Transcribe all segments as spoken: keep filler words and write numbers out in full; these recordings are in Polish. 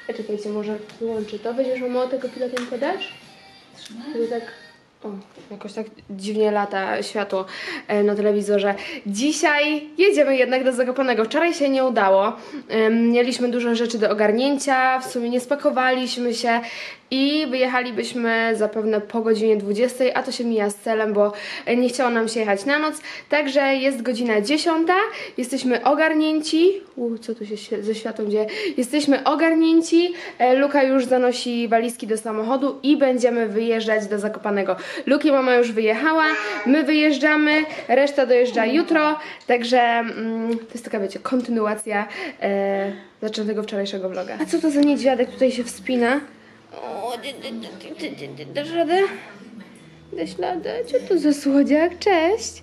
A czekajcie, może wyłączy to. Weźmiesz mało tego pilotem podasz? Żeby tak... O, jakoś tak dziwnie lata światło na telewizorze. Dzisiaj jedziemy jednak do Zakopanego. Wczoraj się nie udało. Mieliśmy dużo rzeczy do ogarnięcia, w sumie nie spakowaliśmy się i wyjechalibyśmy zapewne po godzinie dwudziestej, a to się mija z celem, bo nie chciało nam się jechać na noc. Także jest godzina dziesiąta, jesteśmy ogarnięci. U, co tu się ze światłem dzieje? Jesteśmy ogarnięci. Luka już zanosi walizki do samochodu i będziemy wyjeżdżać do Zakopanego. Luki mama już wyjechała, my wyjeżdżamy, reszta dojeżdża jutro, także mm, to jest taka, wiecie, kontynuacja e, zaczętego wczorajszego vloga. A co to za niedźwiadek tutaj się wspina? O, dasz radę? Dasz radę? Co to za słodziak? Cześć!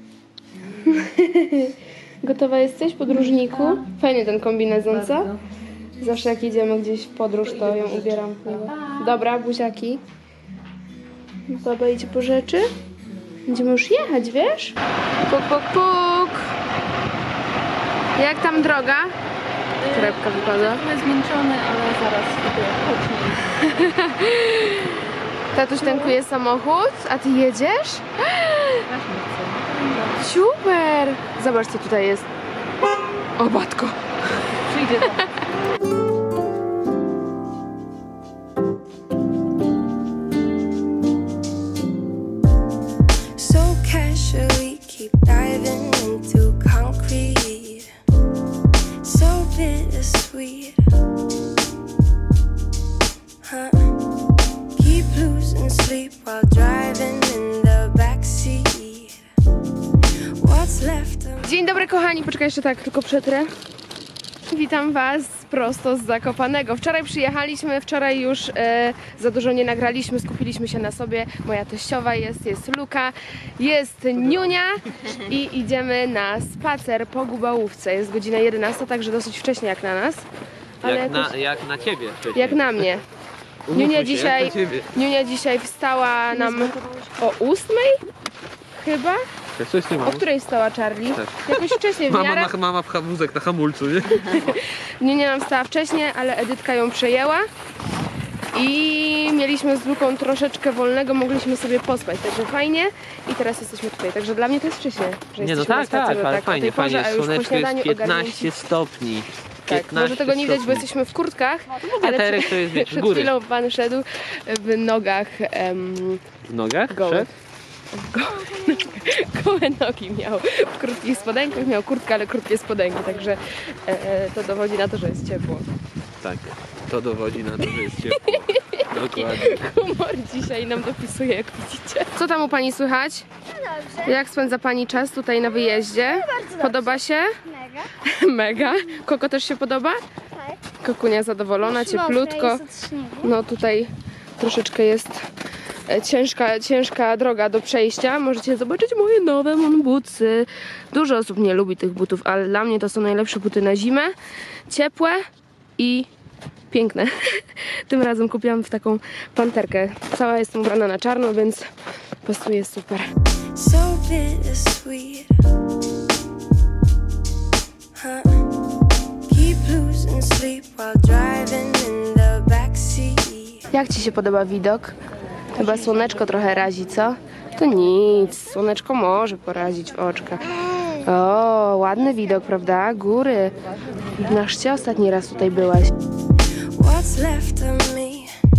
Gotowa jesteś, podróżniku? Fajnie ten kombinezon, co? Zawsze jak jedziemy gdzieś w podróż, to ją ubieram. Dobra, buziaki. Baba idzie po rzeczy. Będziemy już jechać, wiesz? Puk, puk, puk. Jak tam droga? Torebka wypada. Jest zmęczony, ale zaraz chodźmy. Tatuś tankuje samochód, a ty jedziesz? Super! Zobacz, co tutaj jest. O, matko. Przyjdzie tam. Dzień dobry kochani, poczekaj jeszcze tak, tylko przetrę. Witam was prosto z Zakopanego. Wczoraj przyjechaliśmy, wczoraj już e, za dużo nie nagraliśmy, skupiliśmy się na sobie. Moja teściowa jest, jest Luka, jest Niunia i idziemy na spacer po Gubałówce. Jest godzina jedenasta, także dosyć wcześnie jak na nas. Ale jak, jakoś... na, jak na ciebie wcześniej. Jak na mnie. Niunia dzisiaj, Niunia dzisiaj wstała nam o ósmej chyba? O której wstała Charlie? Też. Jakoś wcześniej w miarę. Mama, mama pcha wózek na hamulcu, nie? Niunia nam wstała wcześniej, ale Edytka ją przejęła. I mieliśmy z Luką troszeczkę wolnego, mogliśmy sobie pospać, także fajnie. I teraz jesteśmy tutaj, także dla mnie to jest wcześnie, że nie, no tak, tak, ale tak, fajnie, porze, fajnie, słoneczko jest piętnaście stopni. Tak, może tego nie widać, bo jesteśmy w kurtkach, no, ale przed, to jest, wiesz, przed góry. chwilą pan szedł w nogach um, w nogach? gołych. Gołe, gołe nogi miał, w krótkich spodenkach, miał kurtkę, ale krótkie spodenki, także e, to dowodzi na to, że jest ciepło. Tak, to dowodzi na to, że jest ciepło. Dokładnie. Humor dzisiaj nam dopisuje, jak widzicie. Co tam u pani słychać? Dobrze. Jak spędza pani czas tutaj na wyjeździe? Bardzo Podoba się? Mega. Mega. Koko też się podoba? Tak. Kokunia zadowolona, Już cieplutko. mokre jest od śniegu. No tutaj troszeczkę jest ciężka, ciężka droga do przejścia. Możecie zobaczyć moje nowe moonbootsy. Dużo osób nie lubi tych butów, ale dla mnie to są najlepsze buty na zimę. Ciepłe i piękne. Tym razem kupiłam w taką panterkę. Cała jestem ubrana na czarno, więc pasuje super. So bittersweet. Huh? Keep losing sleep while driving in the backseat. Jak ci się podoba widok? Chyba słoneczko trochę razi, co? To nic, słoneczko może porazić w oczka. O, ładny widok, prawda? Góry. Na szcie ostatni raz tutaj byłaś. What's left of me?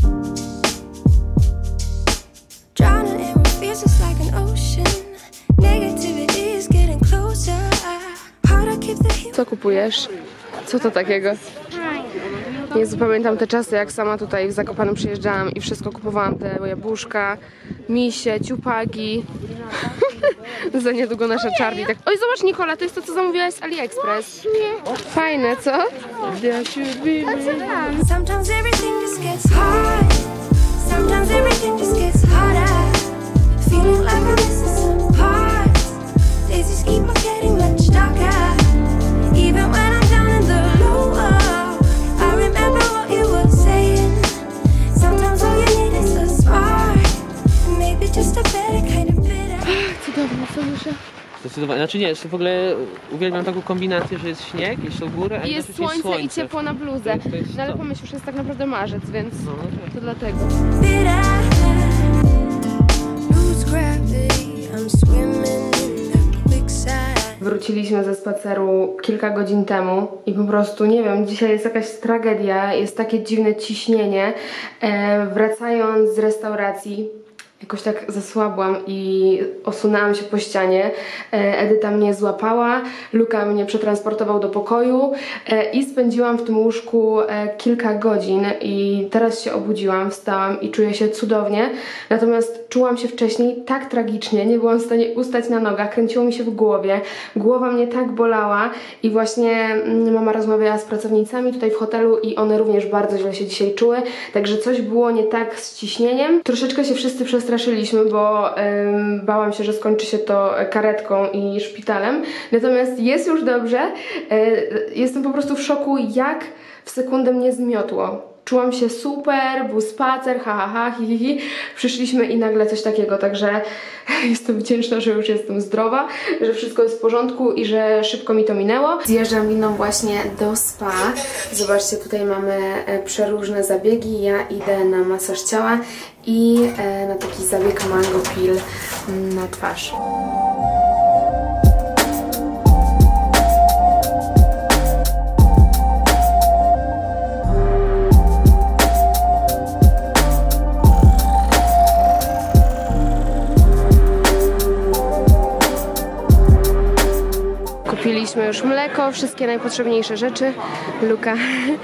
Drowning in what feels just like an ocean. Negativity is getting closer. How to keep the... Co kupujesz? Co to takiego? Jezu, pamiętam te czasy, jak sama tutaj w Zakopanem przyjeżdżałam i wszystko kupowałam, te jabłuszka, misie, ciupagi. Za niedługo nasza Charlie tak... Oj, zobacz Nikola, to jest to, co zamówiłaś z AliExpress. Fajne, co? Sometimes everything just gets hard. Sometimes everything just gets harder. Feeling like I'm missing some parts. Days just keep on getting much darker. Even when I'm down in the lower. I remember what you were saying. Sometimes all you need is a spark. Maybe just a better kind of bitter. Cudownie, co muszę? To zdecydowanie. Znaczy nie, w ogóle uwielbiam taką kombinację, że jest śnieg, jest to góra, a I jest jednocześnie słońce, słońce. i ciepło na bluzę. To jest- to jest No ale to. pomyśl, że jest tak naprawdę marzec, więc No, no tak. to dlatego. Lose gravity, I'm swimming in the quicksand. Wróciliśmy ze spaceru kilka godzin temu i po prostu, nie wiem, dzisiaj jest jakaś tragedia, jest takie dziwne ciśnienie. E, wracając z restauracji, jakoś tak zasłabłam i osunęłam się po ścianie. E, Edyta mnie złapała, Luka mnie przetransportował do pokoju e, i spędziłam w tym łóżku e, kilka godzin i teraz się obudziłam, wstałam i czuję się cudownie. Natomiast czułam się wcześniej tak tragicznie, nie byłam w stanie ustać na nogach, kręciło mi się w głowie, głowa mnie tak bolała i właśnie mm, mama rozmawiała z pracownicami tutaj w hotelu i one również bardzo źle się dzisiaj czuły, także coś było nie tak z ciśnieniem. Troszeczkę się wszyscy przestraszyliśmy, bo ym, bałam się, że skończy się to karetką i szpitalem, natomiast jest już dobrze. Yy, jestem po prostu w szoku, jak w sekundę mnie zmiotło. Czułam się super, był spacer, ha, ha, ha, hi, hi, hi. Przyszliśmy i nagle coś takiego, także jestem wdzięczna, że już jestem zdrowa, że wszystko jest w porządku i że szybko mi to minęło. Zjeżdżam liną właśnie do spa. Zobaczcie, tutaj mamy e, przeróżne zabiegi. Ja idę na masaż ciała i e, na taki zabieg Mango Peel mm, na twarz. Kupiliśmy już mleko, wszystkie najpotrzebniejsze rzeczy. Luka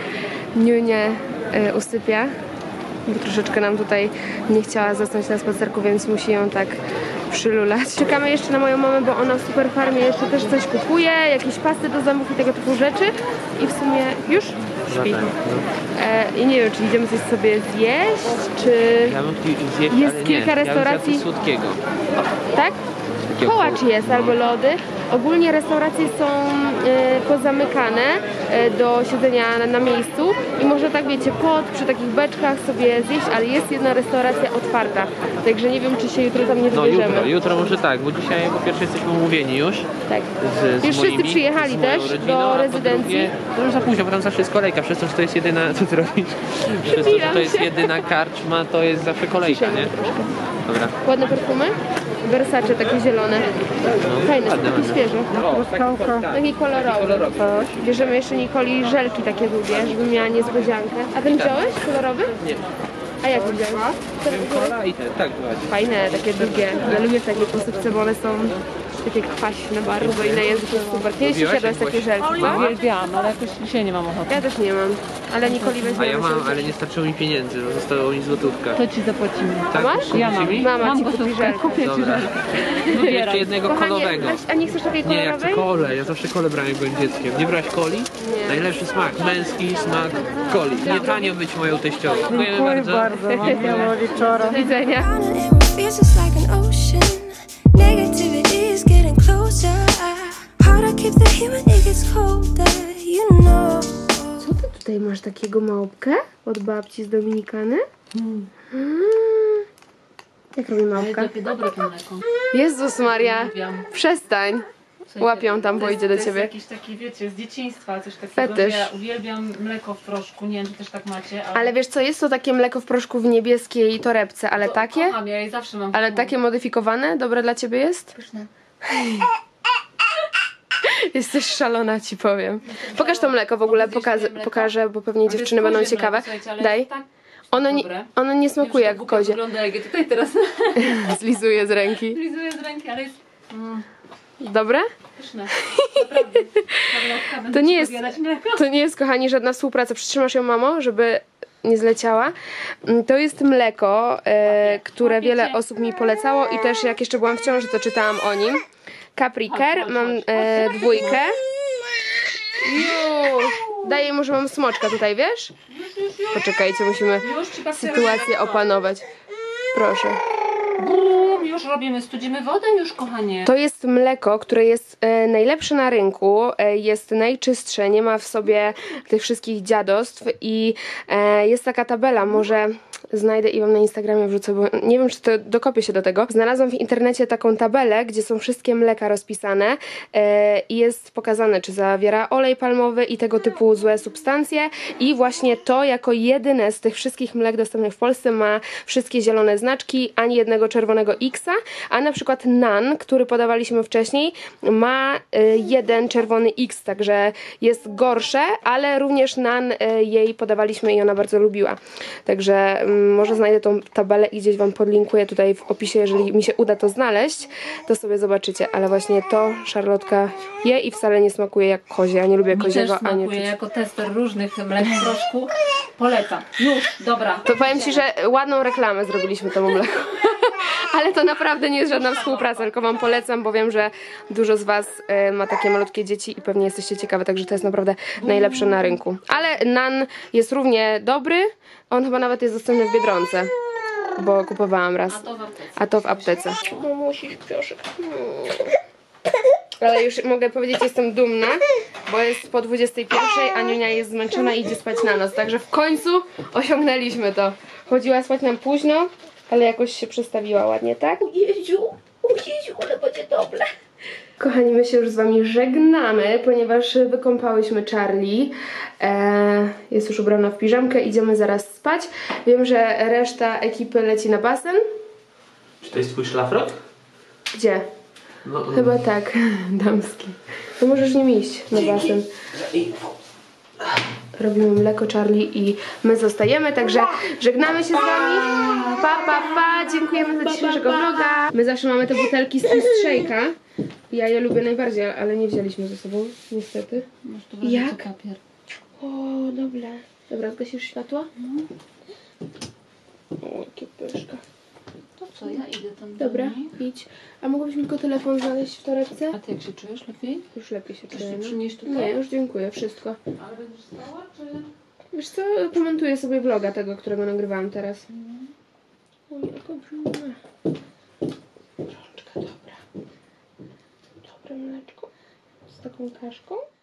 Niunię y, usypia, bo troszeczkę nam tutaj nie chciała zasnąć na spacerku, więc musi ją tak przylulać. Czekamy jeszcze na moją mamę, bo ona w Superfarmie jeszcze też coś kupuje, jakieś pasty do zębów i tego typu rzeczy. I w sumie już śpi. E, I nie wiem, czy idziemy coś sobie zjeść, czy... Ja bym chciał zjeść, Jest ale kilka nie. restauracji. Ja bym zjadł słodkiego. Tak? Kołacz jest albo lody. Ogólnie restauracje są e, pozamykane e, do siedzenia na, na miejscu i można tak, wiecie, pod, przy takich beczkach sobie zjeść, ale jest jedna restauracja otwarta. Także nie wiem, czy się jutro tam nie No wybierzemy. jutro, jutro może tak, bo dzisiaj po pierwsze jesteśmy umówieni już. Tak. Z, z Już wszyscy moimi, przyjechali z moją też rodziną, do a po rezydencji. drugie, to już za późno, bo tam zawsze jest kolejka, przez to, że to jest jedyna, co ty robisz? Przez to, że to jest jedyna karczma, to jest zawsze kolejka, nie? Dobra. Ładne perfumy? Versace, takie zielone. Fajne, ładne, takie ładne. świeże. O, taki, tak. Taki kolorowy. kolorowy. Bierzemy jeszcze Nikoli żelki takie długie, żeby miała niespodziankę. A ten wziąłeś? Kolorowy? Nie. A jak wziąłeś? Ten Kola i te, tak, ładnie. Fajne, takie długie. Ja lubię w takiej posypce, bo one są takie kwaśne bardzo i na języku jest super. Kiedyś Lubiłaś, jadłaś jak takie byłaś żelki, co? Uwielbiam, ale jakoś dzisiaj nie mam ochoty. Ja też nie mam, ale Nikoli A weźmie. ja mam, ale nie starczyło mi pieniędzy, bo zostało mi złotówka. To ci zapłacimy. Tak? masz? Kupicie Ja mam. mi? Mama Mam ci kupi gotówkę, żelki. kupię ci Dobra. żelki. Jeszcze Wybieraj. jednego Kochanie, kolowego. weź, a nie chcesz takiej Nie, ja chcę kolorowej? kolę. Ja zawsze kolę brałem, jak byłem dzieckiem. Nie brałaś coli? Nie. Najlepszy smak, męski smak coli. Nie tanio być moją teściową. Dziękuję bardzo. mam miło wieczora. Do widzenia. Drowning in what feels just like an ocean. Negativity is getting closer. Hard to keep the heat when it gets colder, you know. Co ty tutaj masz takiego małpkę od babci z Dominikany? Mm. Jak robi małpka? Takie dobre to mleko. Jezus Maria, Uwielbiam. przestań. Łapią tam, bo To jest- idzie do To ciebie. jest jakiś taki, wiecie, z dzieciństwa, coś takiego, Fetysz. że ja uwielbiam mleko w proszku, nie wiem, czy też tak macie, ale... Ale wiesz co, jest to takie mleko w proszku w niebieskiej torebce, ale to takie? Kocham, ja je zawsze mam. Ale takie modyfikowane? Dobre dla ciebie jest? Pyszne. Jesteś szalona, ci powiem. Pokaż to mleko w ogóle, Pokażesz pokażę, moje mleko? pokażę, bo pewnie To jest dziewczyny będą kozie ciekawe. mleko, słuchajcie, ale Daj. jest tak Ono nie, dobre. ono nie smakuje jak głupio kozie. wygląda, jak je tutaj teraz Zlizuje z ręki. lizuję z ręki, ale jest mm, Dobre? pyszne. Naprawdę. Naprawdę, będę To nie ci jest, podjadać mleko. to nie jest, kochani, żadna współpraca. Przytrzymasz ją, mamo, żeby nie zleciała. Mm, To jest mleko, e, które wiele osób mi polecało i też jak jeszcze byłam w ciąży, to czytałam o nim. Capri Care, mam e, dwójkę. Już. Daję mu, że mam smoczka tutaj, wiesz? Poczekajcie, musimy Już ci patrzę, sytuację mleko. opanować. Proszę. Bum, już robimy, studzimy wodę już, kochanie. To jest mleko, które jest e, najlepsze na rynku, e, jest najczystsze, nie ma w sobie tych wszystkich dziadostw i e, jest taka tabela, może znajdę i wam na Instagramie wrzucę, bo nie wiem, czy to dokopię się do tego. Znalazłam w internecie taką tabelę, gdzie są wszystkie mleka rozpisane e, i jest pokazane, czy zawiera olej palmowy i tego typu złe substancje i właśnie to jako jedyne z tych wszystkich mlek dostępnych w Polsce ma wszystkie zielone znaczki, ani jednego czerwonego X-a, a na przykład Nan, który podawaliśmy wcześniej, ma e, jeden czerwony X, także jest gorsze, ale również Nan e, jej podawaliśmy i ona bardzo lubiła. Także mm, może znajdę tą tabelę i gdzieś wam podlinkuję tutaj w opisie, jeżeli mi się uda to znaleźć, to sobie zobaczycie, ale właśnie to szarlotka je i wcale nie smakuje jak kozie. Ja nie lubię Mi koziego, też ani smakuje czuć. jako tester różnych mlek w proszku. Polecam. Już, dobra. To powiem ci, że ładną reklamę zrobiliśmy temu mleku. Ale to naprawdę nie jest żadna współpraca, tylko wam polecam, bo wiem, że dużo z was y, ma takie malutkie dzieci i pewnie jesteście ciekawe, także to jest naprawdę najlepsze na rynku. Ale Nan jest równie dobry, on chyba nawet jest dostępny w Biedronce, bo kupowałam raz. A to w aptece. A to w aptece. No musisz, proszę. Ale już mogę powiedzieć, jestem dumna, bo jest po dwudziestej pierwszej, a Niunia jest zmęczona i idzie spać na noc. Także w końcu osiągnęliśmy to. Chodziła spać nam późno, ale jakoś się przestawiła ładnie, tak? Jeziu, Jeziu, ale będzie dobre. Kochani, my się już z wami żegnamy, ponieważ wykąpałyśmy Charlie. Eee, jest już ubrana w piżamkę, idziemy zaraz spać. Wiem, że reszta ekipy leci na basen. Czy to jest twój szlafrok? Gdzie? No, Chyba tak, damski. No możesz nim iść na basen. Robimy mleko Charlie i my zostajemy, także żegnamy się z wami. Pa, pa, pa, dziękujemy za dzisiejszego vloga. My zawsze mamy te butelki z Shake'a. Ja je lubię najbardziej, ale nie wzięliśmy ze sobą, niestety. Masz tu Jak? papier. O, dobra. Dobra, zgasisz światło? O, jakie pyszka. To co, ja idę tam Dobra, do nich. idź. A mogłabyś mi tylko telefon znaleźć w torebce? A ty jak się czujesz lepiej? Już lepiej się Chcesz czuję. się no. przynieść tutaj? Nie, już dziękuję, wszystko. Ale będziesz stała, czy... Wiesz co, komentuję sobie vloga tego, którego nagrywałam teraz. O, jaka brudna. Rączka, dobra. Dobre mleczko. Z taką kaszką.